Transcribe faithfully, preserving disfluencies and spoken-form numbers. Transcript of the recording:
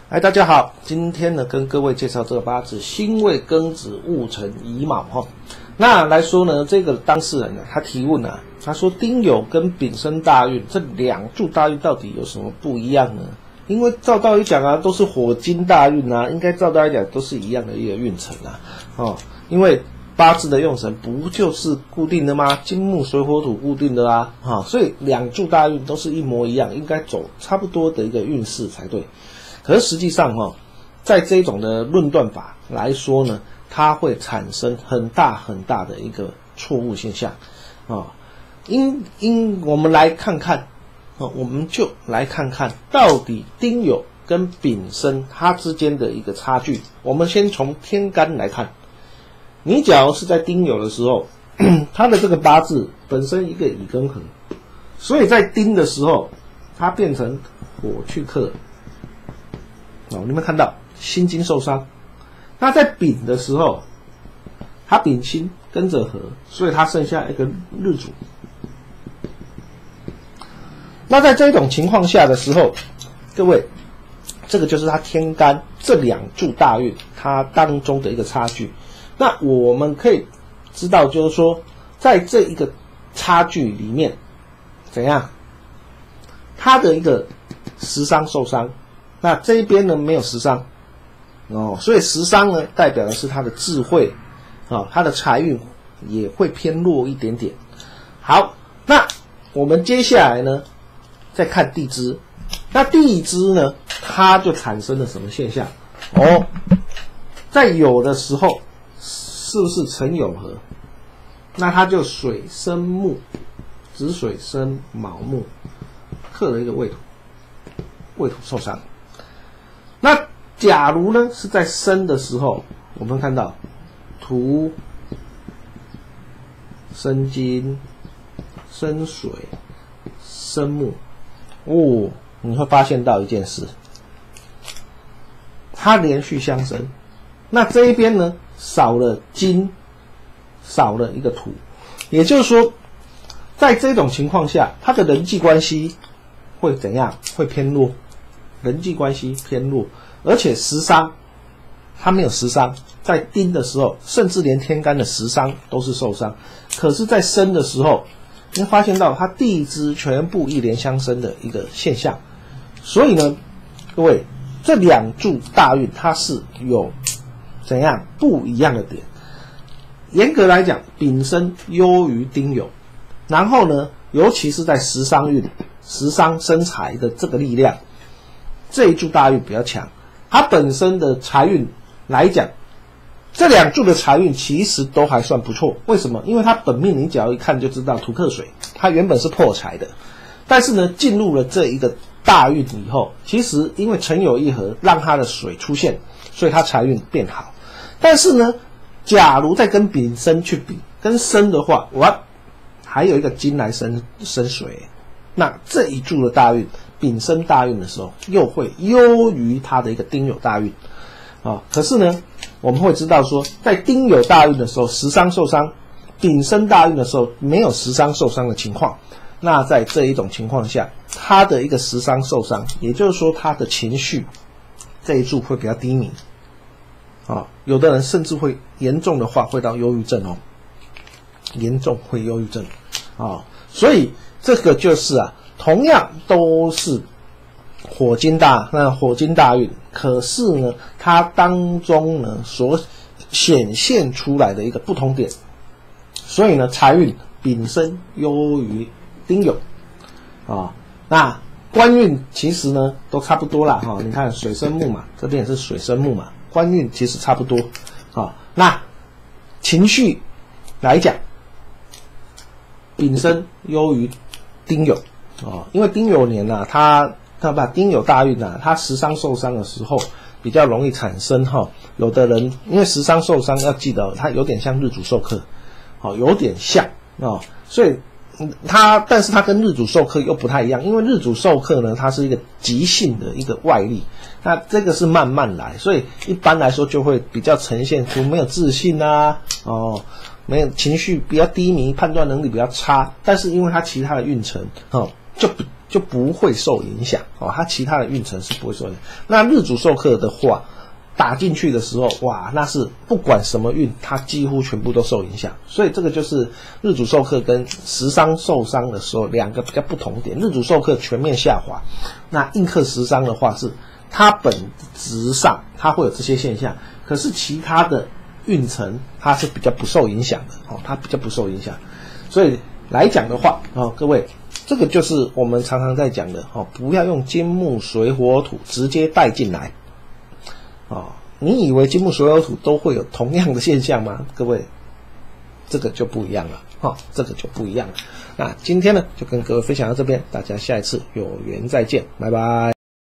哎，大家好，今天呢跟各位介绍这个八字辛未庚子戊辰乙卯哈。那来说呢，这个当事人呢，他提问啊，他说丁酉跟丙申大运这两柱大运到底有什么不一样呢？因为照道理讲啊，都是火金大运啊，应该照道理讲都是一样的一个运程啊。哦，因为八字的用神不就是固定的吗？金木水火土固定的啊，哈、哦，所以两柱大运都是一模一样，应该走差不多的一个运势才对。可是实际上哈、哦，在这种的论断法来说呢，它会产生很大很大的一个错误现象啊、哦。因因我们来看看，哦，我们就来看看到底丁酉跟丙申它之间的一个差距。我们先从天干来看，你假如是在丁酉的时候，它的这个八字本身一个乙庚合，所以在丁的时候，它变成火去克。哦，你们看到辛金受伤，那在丙的时候，它丙辛跟着合，所以它剩下一个日主。那在这种情况下的时候，各位，这个就是它天干这两柱大运它当中的一个差距。那我们可以知道，就是说，在这一个差距里面，怎样？它的一个食伤受伤。那这一边呢没有食伤哦，所以食伤呢代表的是他的智慧啊、哦，他的财运也会偏弱一点点。好，那我们接下来呢再看地支，那地支呢它就产生了什么现象哦？在酉的时候是不是辰酉合？那它就水生木，子水生卯木，克了一个未土，未土受伤。那假如呢是在申的时候，我们看到土生金、生水、生木，哦，你会发现到一件事，它连续相生。那这一边呢少了金，少了一个土，也就是说，在这种情况下，它的人际关系会怎样？会偏弱。人际关系偏弱，而且食伤，他没有食伤，在丁的时候，甚至连天干的食伤都是受伤。可是，在申的时候，你会发现到他地支全部一连相生的一个现象。所以呢，各位，这两柱大运它是有怎样不一样的点。严格来讲，丙申优于丁酉，然后呢，尤其是在食伤运、食伤生财的这个力量。这一柱大运比较强，它本身的财运来讲，这两柱的财运其实都还算不错。为什么？因为它本命你只要一看就知道土克水，它原本是破财的，但是呢，进入了这一个大运以后，其实因为辰酉一合，让它的水出现，所以它财运变好。但是呢，假如再跟丙申去比，跟申的话，哇，还有一个金来生生水，那这一柱的大运。丙申大运的时候，又会优于他的一个丁酉大运啊、哦。可是呢，我们会知道说，在丁酉大运的时候，食伤受伤；丙申大运的时候，没有食伤受伤的情况。那在这一种情况下，他的一个食伤受伤，也就是说，他的情绪这一柱会比较低迷啊、哦。有的人甚至会严重的话，会到忧郁症哦，严重会忧郁症啊、哦。所以这个就是啊。同样都是火金大，那火金大运，可是呢，它当中呢所显现出来的一个不同点，所以呢，财运丙申优于丁酉啊、哦。那官运其实呢都差不多啦哈、哦。你看水生木嘛，这边也是水生木嘛，官运其实差不多啊、哦。那情绪来讲，丙申优于丁酉。哦，因为丁酉年啊，它它把丁酉大运啊，它食伤受伤的时候比较容易产生哈、哦。有的人因为食伤受伤，要记得它有点像日主受克，哦，有点像哦，所以它但是它跟日主受克又不太一样，因为日主受克呢，它是一个急性的一个外力，那这个是慢慢来，所以一般来说就会比较呈现出没有自信啊，哦。没有情绪比较低迷，判断能力比较差，但是因为它其他的运程哦，就就不会受影响哦，它其他的运程是不会受影响。那日主受克的话，打进去的时候，哇，那是不管什么运，它几乎全部都受影响。所以这个就是日主受克跟食伤受伤的时候两个比较不同点。日主受克全面下滑，那印克食伤的话是它本质上它会有这些现象，可是其他的运程它是比较不受影响的哦，它比较不受影响。所以来讲的话哦，各位，这个就是我们常常在讲的哦，不要用金木水火土直接带进来。哦，你以为金木水火土都会有同样的现象吗？各位，这个就不一样了，哦，这个就不一样了。那今天呢，就跟各位分享到这边，大家下一次有缘再见，拜拜。